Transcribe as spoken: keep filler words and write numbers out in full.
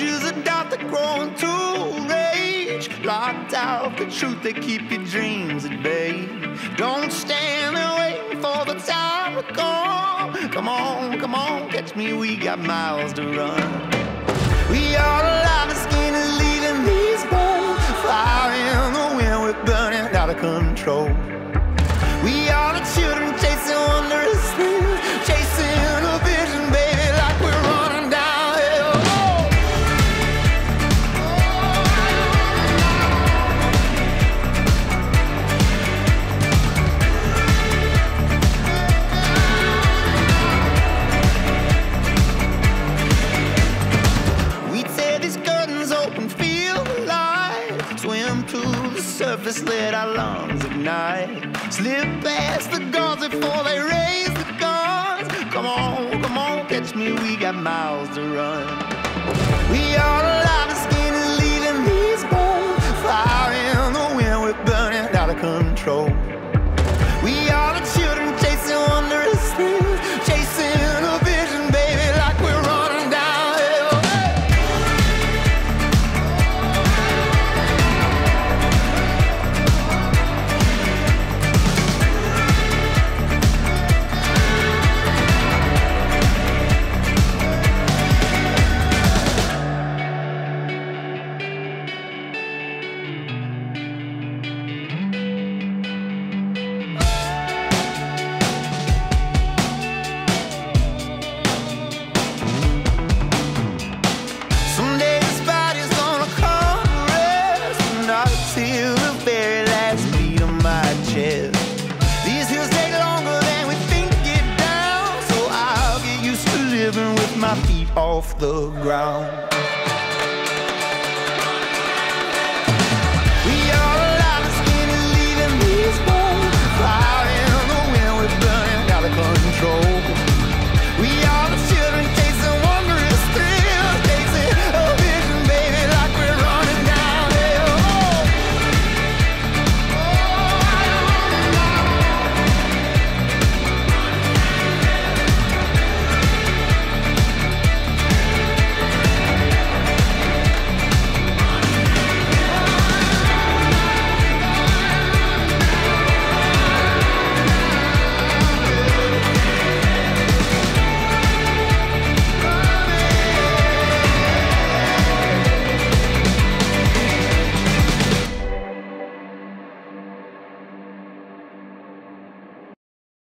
Choose a doubt that grow into rage. Locked out the truth that keep your dreams at bay. Don't stand and wait for the time to come. Come on, come on, catch me, we got miles to run. We are alive, the skin is leaving these bones. Fire in the wind, we're burning out of control. We are the children chasing wondrous thrills, chasing a vision, baby, like we're running downhill. We tear these curtains open, feel the light, swim to the surface, let our lungs ignite. Slip past the guards before they raise the guns. Come on, come on, catch me, we got miles to run. We are alive, the skin is leaving these bones. Fire in the wind, we're burning out of control. We are the children chasing wondrous thrills, chasing a vision, baby, like we're running downhill. Someday this body's gonna come to rest, not till the very last beat of my chest. These hills take longer than we think to get down, so I'll get used to living with my feet off the ground.